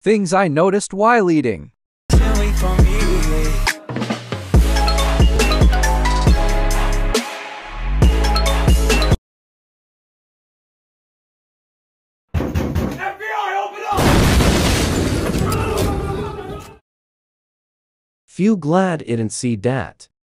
Things I noticed while eating. Feel glad I didn't see that.